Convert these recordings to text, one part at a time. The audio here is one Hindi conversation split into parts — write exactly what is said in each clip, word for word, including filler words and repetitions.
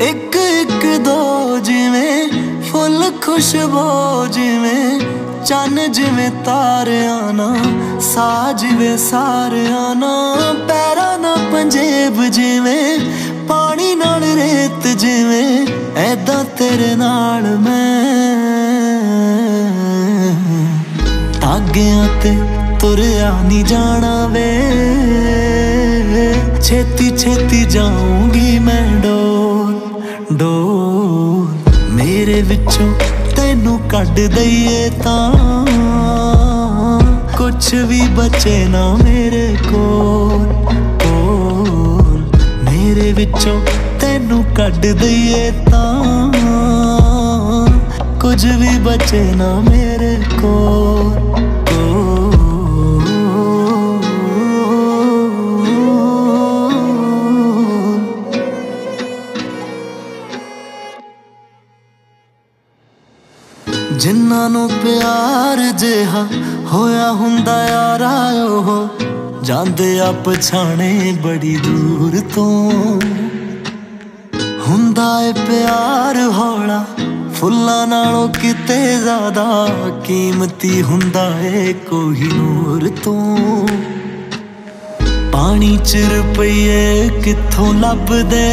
एक एक दो जिवें फुल खुशबू जिवें चन जिवें तारियां ना सा जिवें सारियां ना पैरां ना पंजेब जिवें पानी नाल रेत जिवें ऐदां तेरे नाल मैं धागियां ते तुरिया नहीं जाना वे छेती छेती जाऊंगी मैं डोल डोल मेरे विचों तैनू कढ दईए तां कुछ भी बचे ना मेरे कोल कोल मेरे विचों तैनू कढ दईए तां कुछ भी बचे ना मेरे कोल जिन्हां नूं प्यार जिहा होया हुंदा यारा ओह जांदे आ पछाणे बड़ी दूर तो हुंदा ए प्यार हौला फुल्लां नालों किते ज़्यादा कीमती हुंदा ए कोहिनूर तो पानी च रुपये कित्थों लभदे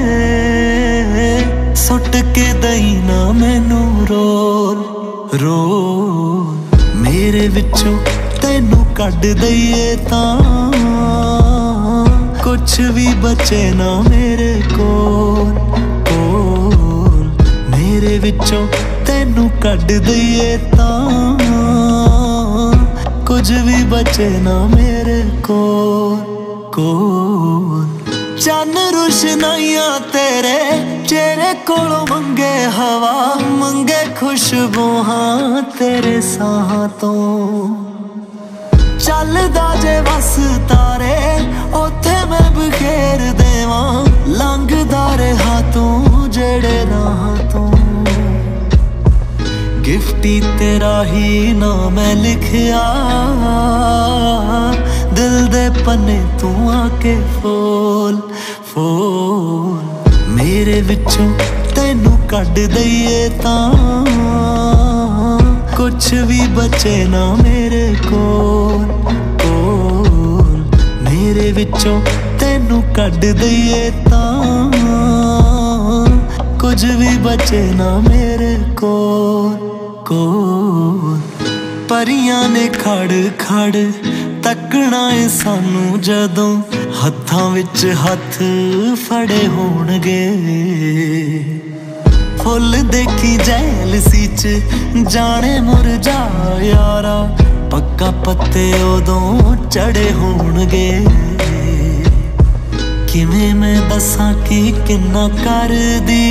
सुट के दई ना मैनू रोल रोल मेरे विचों तैनू कढ दईए तां कुछ भी बचे ना मेरे कोल कोल मेरे विचों तैनू कढ दईए तां कुछ भी बचे ना मेरे कोल कोल चन रुशनाइयां तेरे चेहरे कोलों मंगे हवा मंगे खुशबू हाँ तेरे साहां तो चलदा जे बस तारे ओथे मैं बखेर देवां लंघदा रहा तू जेड़े राह तो गिफ्टी तेरा ही ना मैं लिखिया दिल दे पन्ने तू आके फोल फोल मेरे विचों तैनू कढ दईए तां कुछ भी बचे ना मेरे कोल कोल मेरे विचों तैनू कढ दईए तां कुछ भी बचे ना मेरे कोल कोल परियां ने खड़ खड़ तकना है सानू जदों हत्थां विच हत्थ फड़े होणगे फुल देखी जैलसी च जाने मुरझा यारा पक्का पत्ते उदों चढ़े होणगे किवें मैं दसां कि किन्ना करदी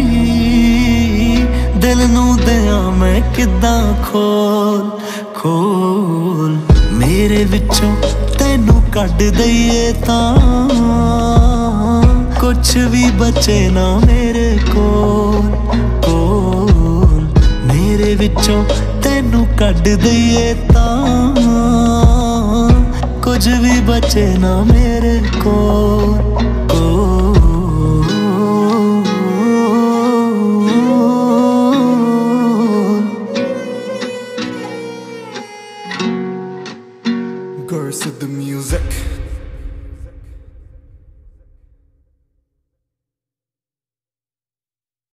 दिल नू दियां मैं किद्दां खोल खोल मेरे विचों तैनू कढ दईए तां कुछ भी बचे ना मेरे कोल कोल मेरे विचों तैनू कढ दईए तां कुछ भी बचे ना मेरे कोल कोल Girls of the music.